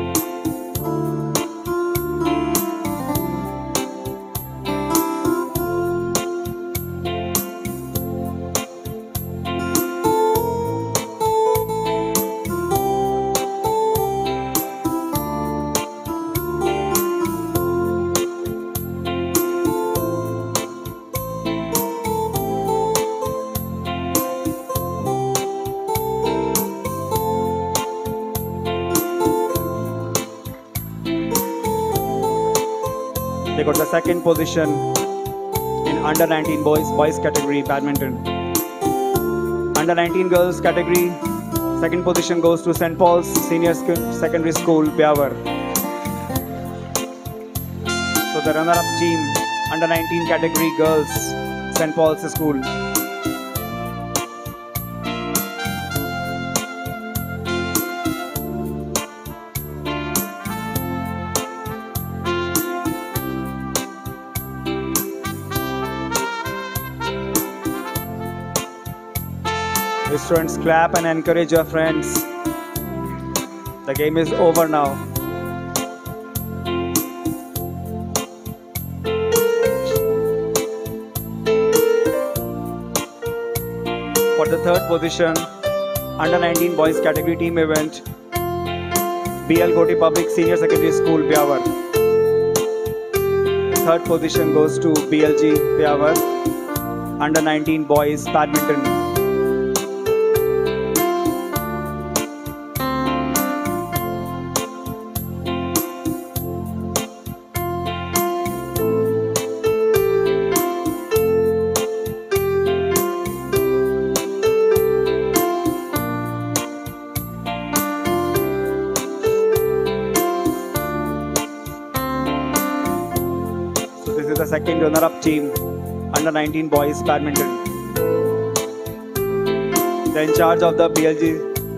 They got the second position in under-19 boys category badminton. Under-19 girls category, second position goes to St. Paul's Senior Secondary School, Byawar. So the runner-up team, under-19 category girls, St. Paul's School. Students, clap and encourage your friends. The game is over now. For the third position, under-19 boys category team event, BL Goti Public Senior Secondary School, Byawar. Third position goes to BLG, Byawar, under-19 boys badminton. The second runner-up team, under-19 boys badminton. They're in charge of the BLG.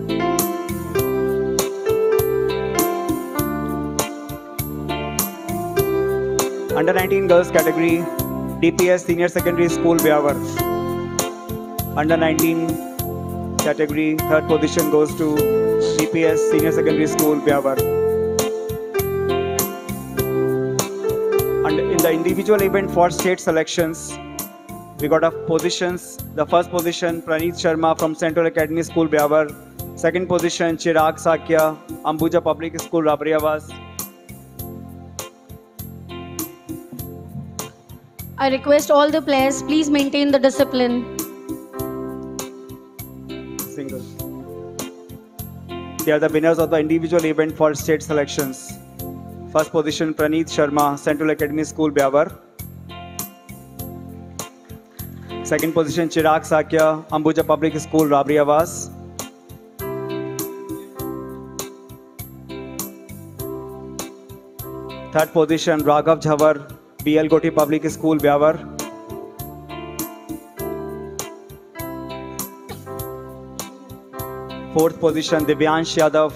Under-19 girls category, DPS Senior Secondary School, Byawar. Under-19 category, third position goes to DPS Senior Secondary School, Byawar. In the individual event for state selections, we got positions. The first position, Praneeth Sharma from Central Academy School, Byawar. Second position, Chirag Sakya, Ambuja Public School, Rabri Awas. I request all the players, please maintain the discipline. Single. They are the winners of the individual event for state selections. First position, Praneeth Sharma, Central Academy School, Byawar. Second position, Chirag Sakya, Ambuja Public School, Rabri Awas. Third position, Raghav Jhawar, BL Goti Public School, Byawar. Fourth position, Divyansh Yadav,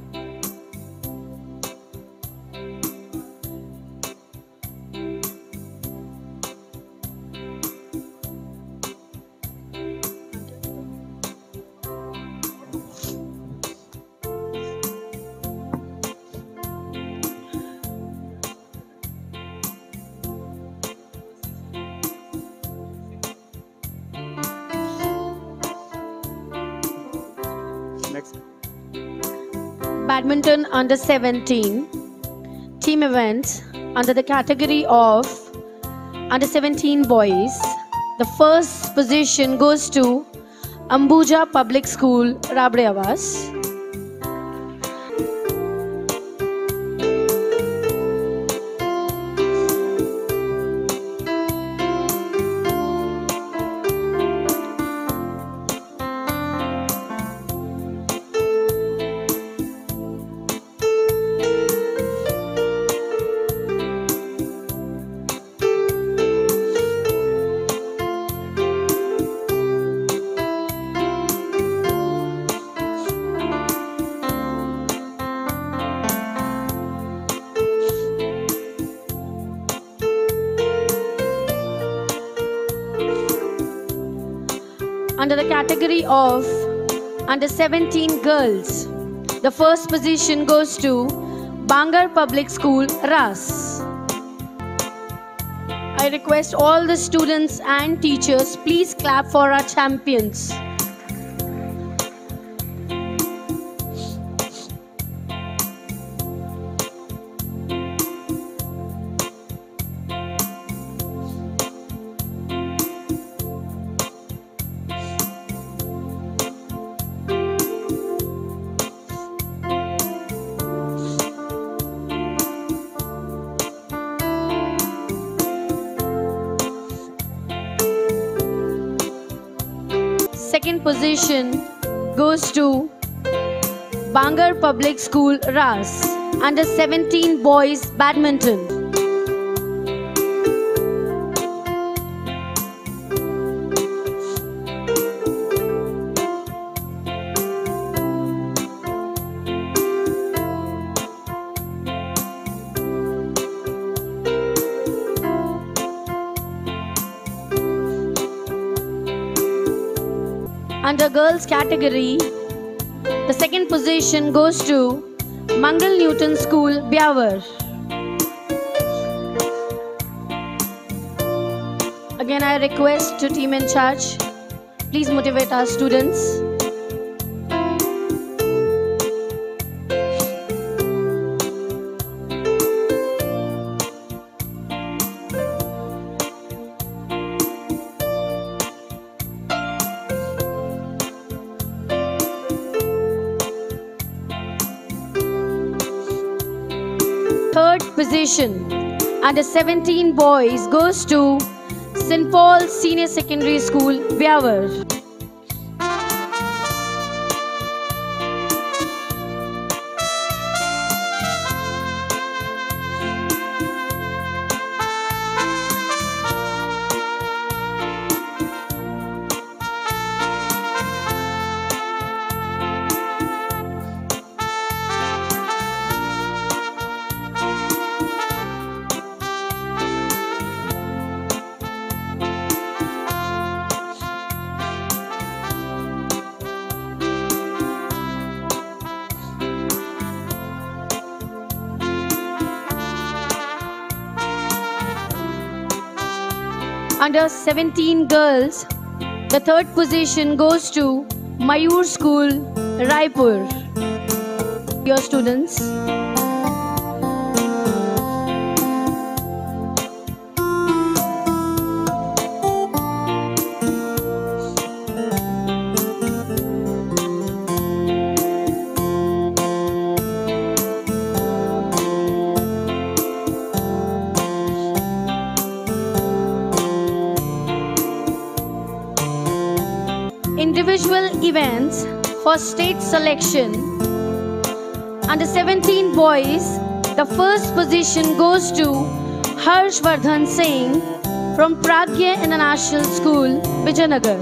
Badminton under 17 team events under the category of under 17 boys. The first position goes to Ambuja Public School, Rabri Awas. under the category of under 17 girls. The first position goes to Bangar Public School, Ras. I request all the students and teachers, please clap for our champions. Second position goes to Bangar Public School, Ras, under 17 boys badminton. Under girls category, the second position goes to Mangal Newton School, Byawar. Again, I request to team in charge, please motivate our students. Third position under 17 boys goes to St. Paul Senior Secondary School, Byawar. Under 17 girls, the third position goes to Mayur School, Raipur. Your students. Individual events for state selection. Under 17 boys, the first position goes to Harshvardhan Singh from Pragya International School, Vijayanagar.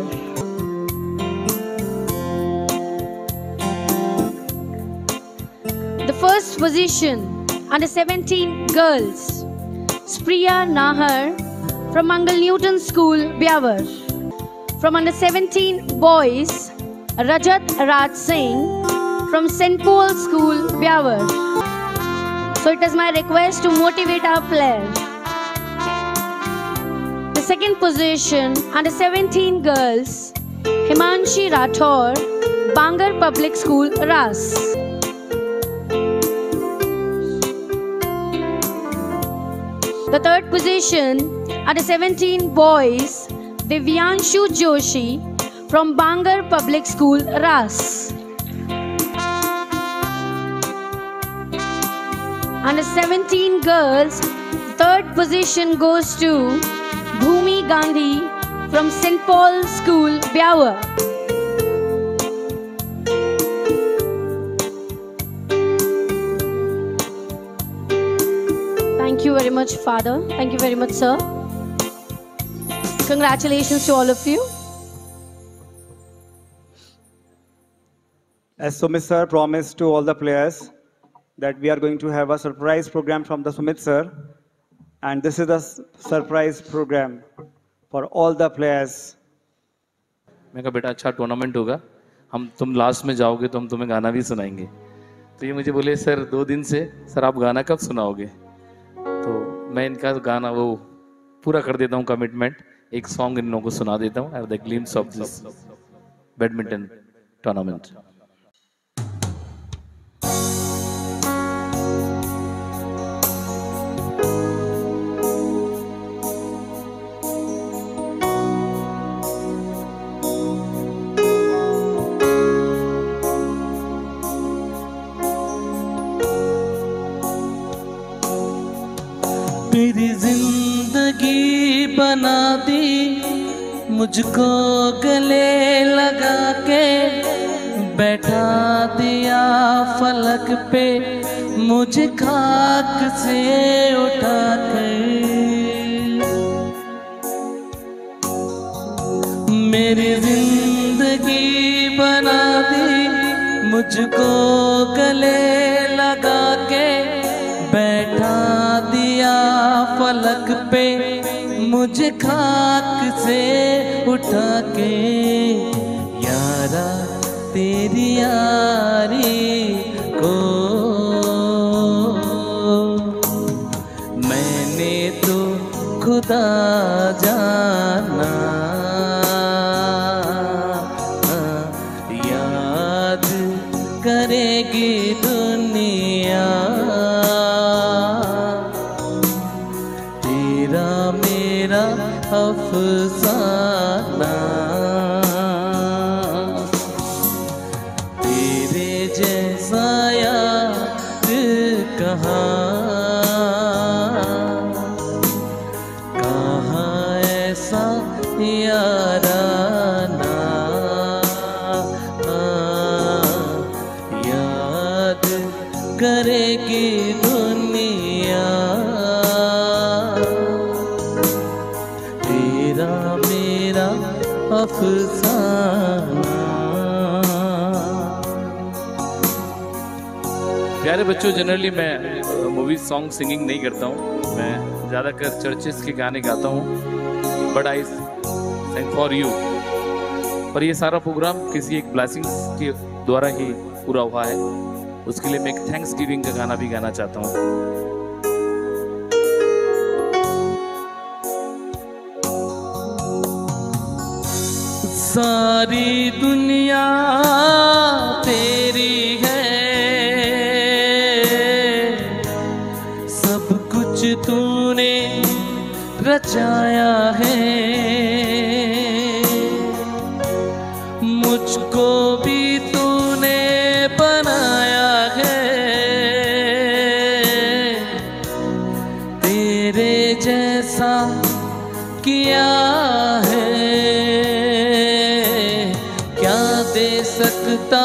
The first position under 17 girls, Spriya Nahar from Mangal Newton School, Byawar. From under 17 boys, Rajat Raj Singh from St. Paul School, Byawar. So it is my request to motivate our players. The second position under 17 girls, Himanshi Rathore, Bangar Public School, Ras. The third position under 17 boys, Divyanshu Joshi from Bangar Public School, Ras. Under 17 girls, third position goes to Bhumi Gandhi from St. Paul School, Byawar. Thank you very much, Father. Thank you very much, sir. Congratulations to all of you. As Sumit sir promised to all the players that we are going to have a surprise program from the Sumit sir, and this is the surprise program for all the players. मैं कहा बेटा अच्छा tournament होगा, तुम last में जाओगे तो हम तुम्हें गाना भी सुनाएंगे। तो ये मुझे बोले सर 2 दिन से सर आप गाना कब सुनाओगे? तो मैं इनका गाना वो पूरा कर देता हूँ कमिटमेंट, एक सॉन्ग इन लोगों को सुना देता हूँ, the glimpse of this badminton tournament. मेरी जिंदगी बना दी मुझको गले लगा के, बैठा दिया फलक पे मुझे खाक से उठा के। मेरी जिंदगी बना दी मुझको गले लगा के, बैठा दिया फलक पे मुझे खाक से उठा के। यारा तेरी यारी को मैंने तो खुदा जाना, याद करेगी दुनिया तेरा मेरा अफसाना। तेरे जैसा यार कहाँ ऐसा याराना, याद करेगी दुनिया तेरा मेरा अफसाना। प्यारे बच्चों, जनरली मैं मूवी सॉन्ग सिंगिंग नहीं करता हूँ, मैं ज़्यादातर चर्चेस के गाने गाता हूँ, but I sing for you. पर ये सारा प्रोग्राम किसी एक ब्लेसिंग्स के द्वारा ही पूरा हुआ है, उसके लिए मैं एक थैंक्स गिविंग का गाना भी गाना चाहता हूँ। सारी दुनिया तेरी है, सब कुछ तूने रचाया है, मुझको भी तूने बनाया है। तेरे जैसा किया है, क्या दे सकता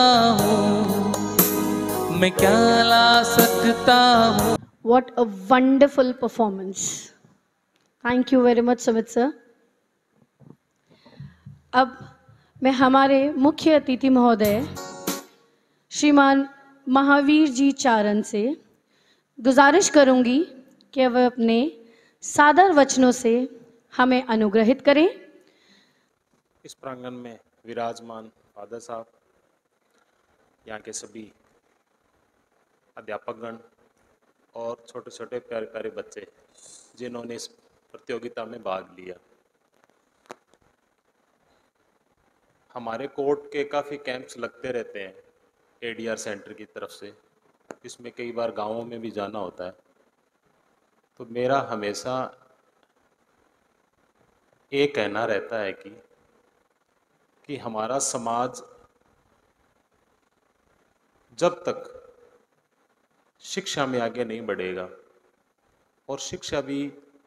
हूँ मैं, क्या ला सकता हूँ। What a wonderful performance. Thank you very much, Sumit sir. अब मैं हमारे मुख्य अतिथि महोदय श्रीमान महावीर जी चारण से गुजारिश करूंगी कि वह अपने सादर वचनों से हमें अनुग्रहित करें। इस प्रांगण में विराजमान फादर साहब, यहाँ के सभी अध्यापकगण और छोटे छोटे प्यारे प्यारे बच्चे जिन्होंने इस प्रतियोगिता में भाग लिया। हमारे कोर्ट के काफ़ी कैंप्स लगते रहते हैं एडीआर सेंटर की तरफ से, इसमें कई बार गांवों में भी जाना होता है। तो मेरा हमेशा ये कहना रहता है कि हमारा समाज जब तक शिक्षा में आगे नहीं बढ़ेगा, और शिक्षा भी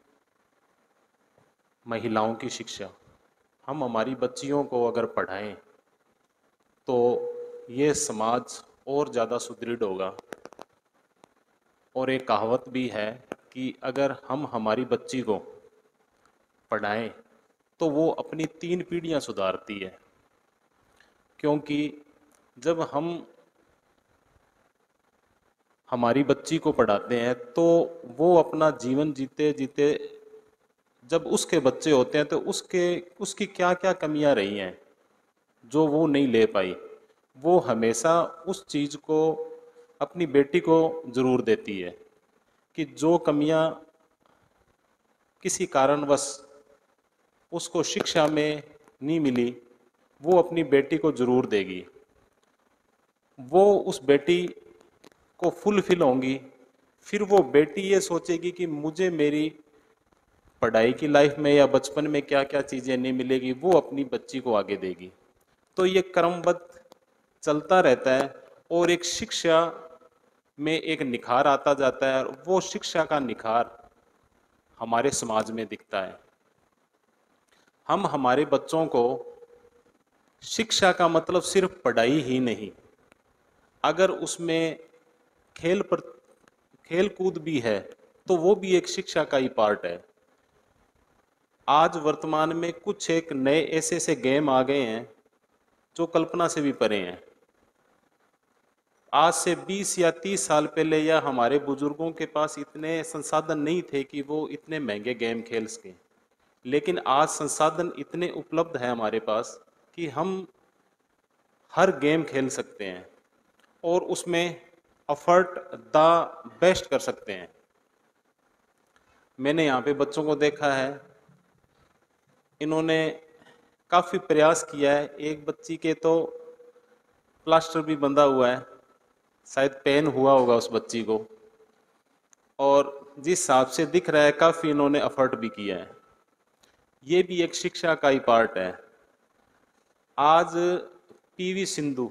महिलाओं की शिक्षा, हम हमारी बच्चियों को अगर पढ़ाएं तो ये समाज और ज़्यादा सुदृढ़ होगा। और एक कहावत भी है कि अगर हम हमारी बच्ची को पढ़ाएं तो वो अपनी 3 पीढ़ियां सुधारती है, क्योंकि जब हम हमारी बच्ची को पढ़ाते हैं तो वो अपना जीवन जीते जीते जब उसके बच्चे होते हैं तो उसकी क्या क्या कमियां रही हैं जो वो नहीं ले पाई, वो हमेशा उस चीज़ को अपनी बेटी को ज़रूर देती है कि जो कमियां किसी कारणवश उसको शिक्षा में नहीं मिली, वो अपनी बेटी को ज़रूर देगी। वो उस बेटी को फुलफिल होंगी, फिर वो बेटी ये सोचेगी कि मुझे मेरी पढ़ाई की लाइफ में या बचपन में क्या क्या चीज़ें नहीं मिलेगी, वो अपनी बच्ची को आगे देगी। तो ये क्रमबद्ध चलता रहता है और एक शिक्षा में एक निखार आता जाता है, और वो शिक्षा का निखार हमारे समाज में दिखता है। हम हमारे बच्चों को शिक्षा का मतलब सिर्फ पढ़ाई ही नहीं, अगर उसमें खेल कूद भी है तो वो भी एक शिक्षा का ही पार्ट है। आज वर्तमान में कुछ एक नए ऐसे गेम आ गए हैं जो कल्पना से भी परे हैं। आज से 20 या 30 साल पहले या हमारे बुजुर्गों के पास इतने संसाधन नहीं थे कि वो इतने महंगे गेम खेल सकें, लेकिन आज संसाधन इतने उपलब्ध हैं हमारे पास कि हम हर गेम खेल सकते हैं और उसमें एफर्ट द बेस्ट कर सकते हैं। मैंने यहाँ पे बच्चों को देखा है, इन्होंने काफ़ी प्रयास किया है। एक बच्ची के तो प्लास्टर भी बंधा हुआ है, शायद पेन हुआ होगा उस बच्ची को, और जिस हिसाब से दिख रहा है काफ़ी इन्होंने एफर्ट भी किया है। ये भी एक शिक्षा का ही पार्ट है। आज पीवी सिंधु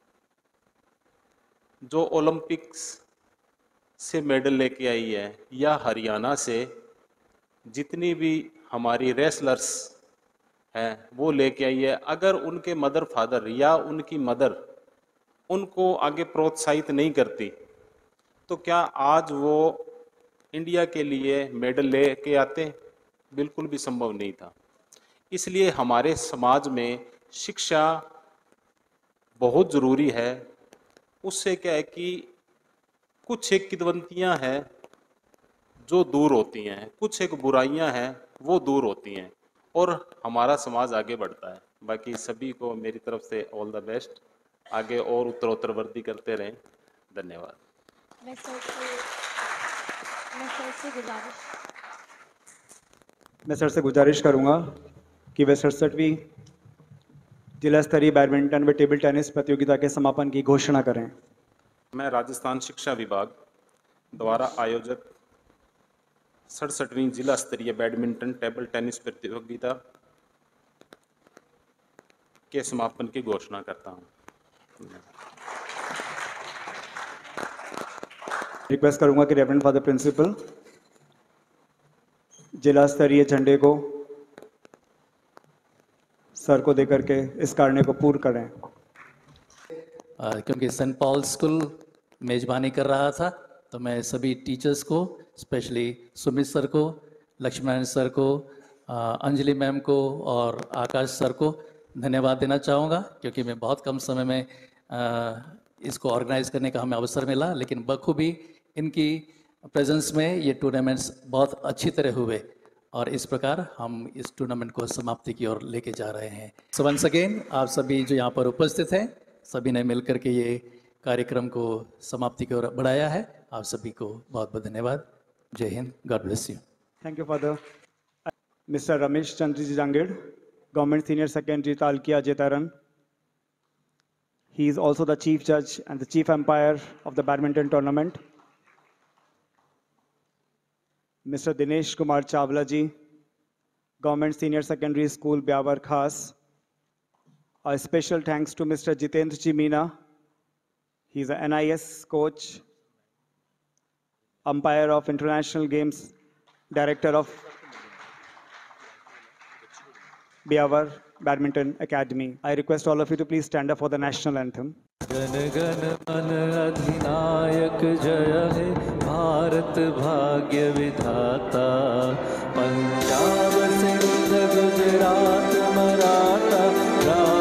जो ओलंपिक्स से मेडल लेके आई है, या हरियाणा से जितनी भी हमारी रेसलर्स हैं वो लेके आई है, अगर उनके मदर फादर या उनकी मदर उनको आगे प्रोत्साहित नहीं करती तो क्या आज वो इंडिया के लिए मेडल लेके आते? बिल्कुल भी संभव नहीं था। इसलिए हमारे समाज में शिक्षा बहुत ज़रूरी है। उससे क्या है कि कुछ एक किदवंतियाँ हैं जो दूर होती हैं, कुछ एक बुराइयां हैं वो दूर होती हैं, और हमारा समाज आगे बढ़ता है। बाकी सभी को मेरी तरफ से ऑल द बेस्ट, आगे और उत्तरोत्तर वृद्धि करते रहें। धन्यवाद। मैं सर से गुजारिश करूंगा कि वे 67वीं जिला स्तरीय बैडमिंटन व टेबल टेनिस प्रतियोगिता के समापन की घोषणा करें। मैं राजस्थान शिक्षा विभाग द्वारा आयोजित 67वीं जिला स्तरीय बैडमिंटन टेबल टेनिस प्रतियोगिता के समापन की घोषणा करता हूं। रिक्वेस्ट करूंगा कि रेवरेंड फादर प्रिंसिपल जिला स्तरीय झंडे को सर को देकर के इस कार्य को पूर्ण करें। क्योंकि सेंट पॉल स्कूल मेजबानी कर रहा था तो मैं सभी टीचर्स को, स्पेशली सुमित सर को, लक्ष्मण सर को, अंजलि मैम को और आकाश सर को धन्यवाद देना चाहूँगा, क्योंकि मैं बहुत कम समय में इसको ऑर्गेनाइज करने का हमें अवसर मिला, लेकिन बखूबी इनकी प्रेजेंस में ये टूर्नामेंट्स बहुत अच्छी तरह हुए और इस प्रकार हम इस टूर्नामेंट को समाप्ति की ओर लेके जा रहे हैं। सो वंस अगेन आप सभी जो यहाँ पर उपस्थित हैं, सभी ने मिलकर के ये कार्यक्रम को समाप्ति की ओर बढ़ाया है। आप सभी को बहुत बहुत धन्यवाद। जय हिंद। God bless you. Thank you father. Mister Ramesh Chandra ji Jangid, government senior secondary Talkiya Jetaran. He is also the chief judge and the chief umpire of the badminton tournament. Mr. Dinesh Kumar Chawla ji, Government Senior Secondary School, Byawar Khas. A special thanks to Mr. Jitendra ji Meena. He is an NIS coach, umpire of international games, director of Byawar Badminton Academy. I request all of you to please stand up for the national anthem. गण गण मन अधिनायक जय हे भारत भाग्य विधाता, पंजाब सिंध गुजरात मराठा